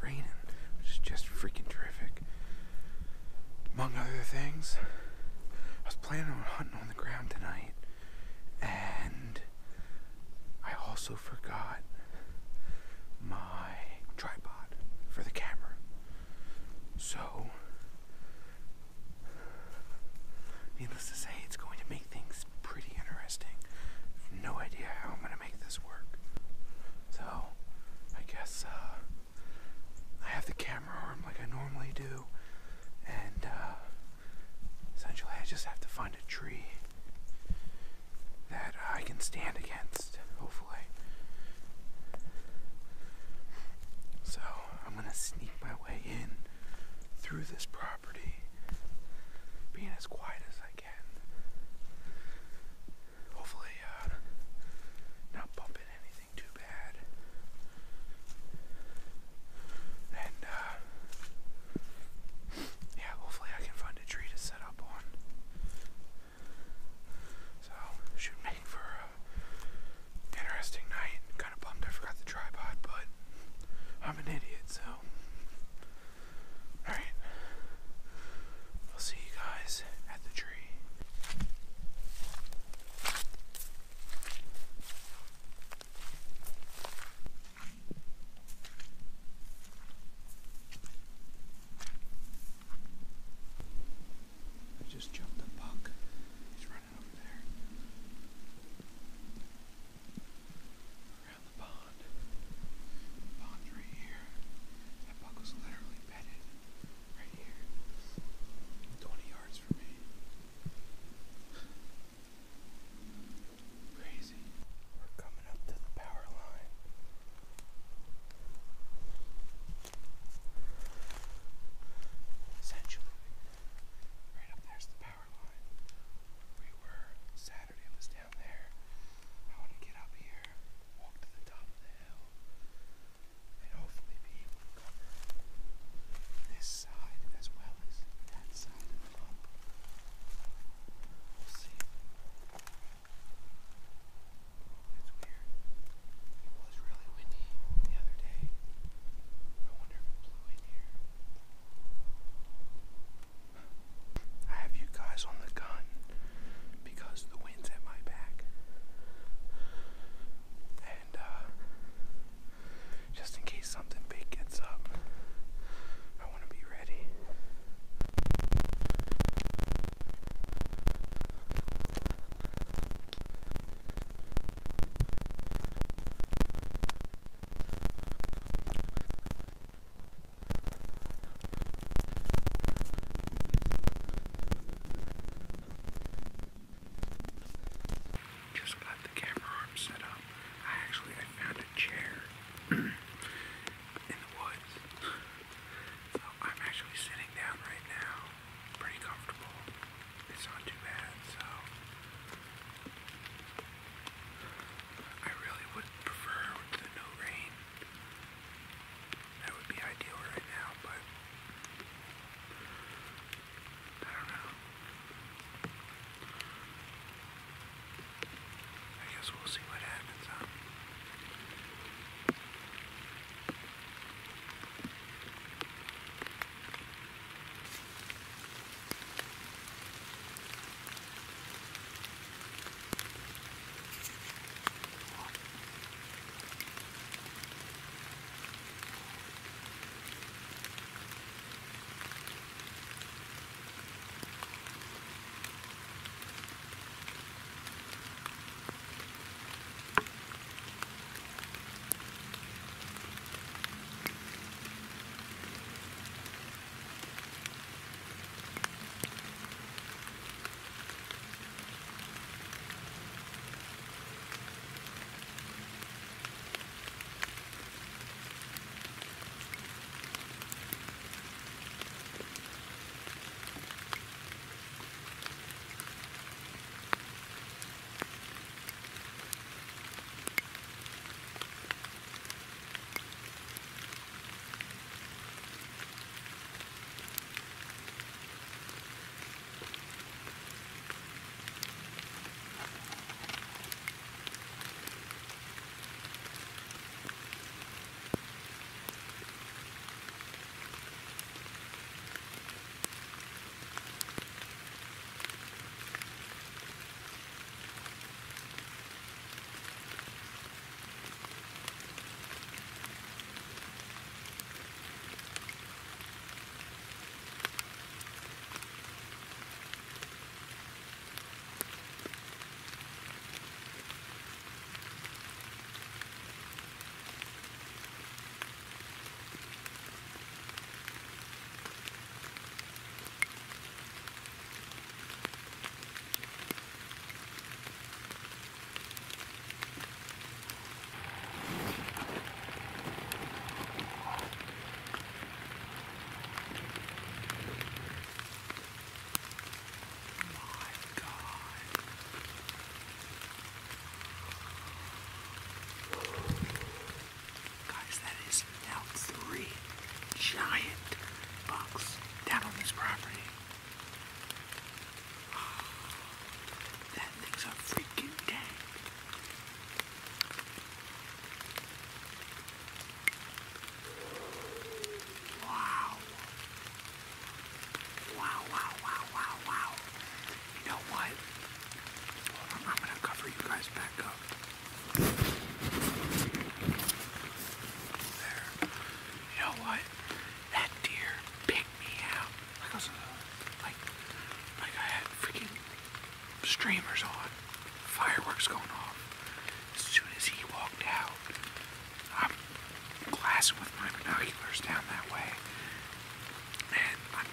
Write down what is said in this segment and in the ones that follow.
raining, which is just freaking terrific. Among other things, I was planning on hunting on the ground tonight, and I also forgot my tripod for the camera. So, needless to say, it's going to make things pretty interesting. I have no idea how I'm going to make this work. So, I guess I have the camera arm like I normally do, and essentially I just have to find a tree that I can stand against, hopefully. So, I'm going to sneak my way in through this property, being as quiet as I can. Hopefully, not bumping anything too bad. And, yeah, hopefully I can find a tree to set up on. So, should make for an interesting night. Kind of bummed I forgot the tripod, but I'm an idiot, so. Alright. I'll see you guys at the tree. I just jumped a buck. He's running over there. Around the pond. The pond's right here. That buck was literally bedded right here. 20 yards from me. Crazy. We're coming up to the power line. Essentially, right up there's the power line. We were, Saturday was down there. I want to get up here, walk to the top of the hill, and hopefully be able to cover this side as well as that side of the pump. We'll see. It's weird. It was really windy the other day. I wonder if it blew in here. I have you guys on the gun because the wind's at my back. And, just in case something big gets up, I want to be ready. Just got the camera arm set up. I found a chair in the woods. So I'm actually sitting down right now. Pretty comfortable. It's not too bad, so I really would prefer the no rain. That would be ideal right now, but I don't know. I guess we'll see what happens, huh?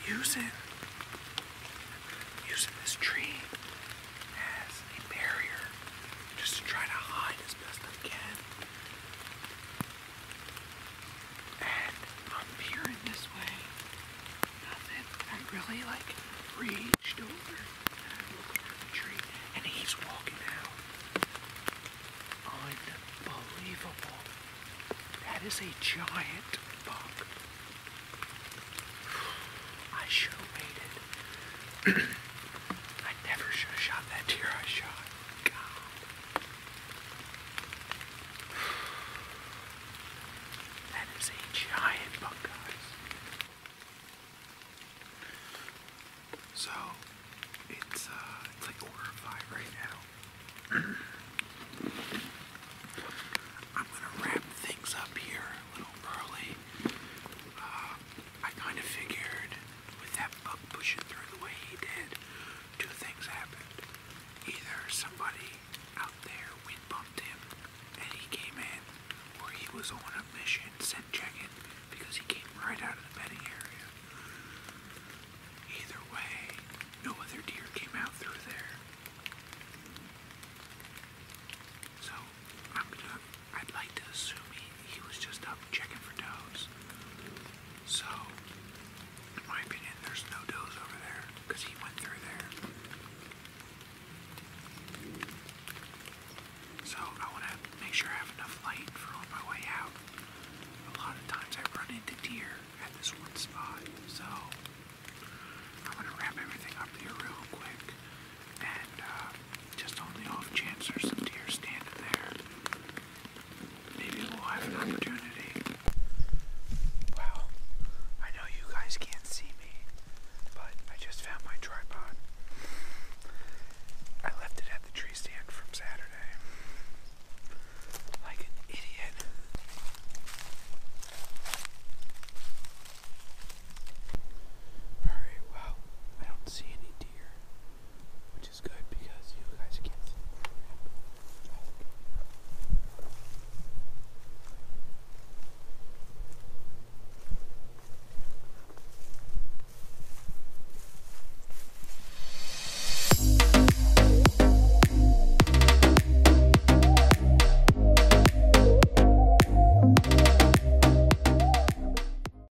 using this tree as a barrier just to try to hide as best I can. And I'm peering this way. Nothing. I really reached over and I looked over the tree and he's walking out. Unbelievable. That is a giant buck. I should have waited. I never should have shot that deer I shot. God. That is a giant buck, guys. So, it's like order 5 right now. I'm gonna wrap things up here a little early. I kind of figured with that buck pushing through the way he did, 2 things happened. Either somebody out there wind bumped him and he came in, or he was on a mission scent checking because he came right out of the bedding area. Either way, no other deer came out through there. So I'd like to assume he was just up checking for does. So, in my opinion, there's no does over there because he went through there. So I want to make sure I have enough light for on my way out. A lot of times I run into deer at this one spot, so I'm going to wrap everything up here real quick. And just on the off chance there's some deer standing there, maybe we'll have an opportunity. Wow, I know you guys can't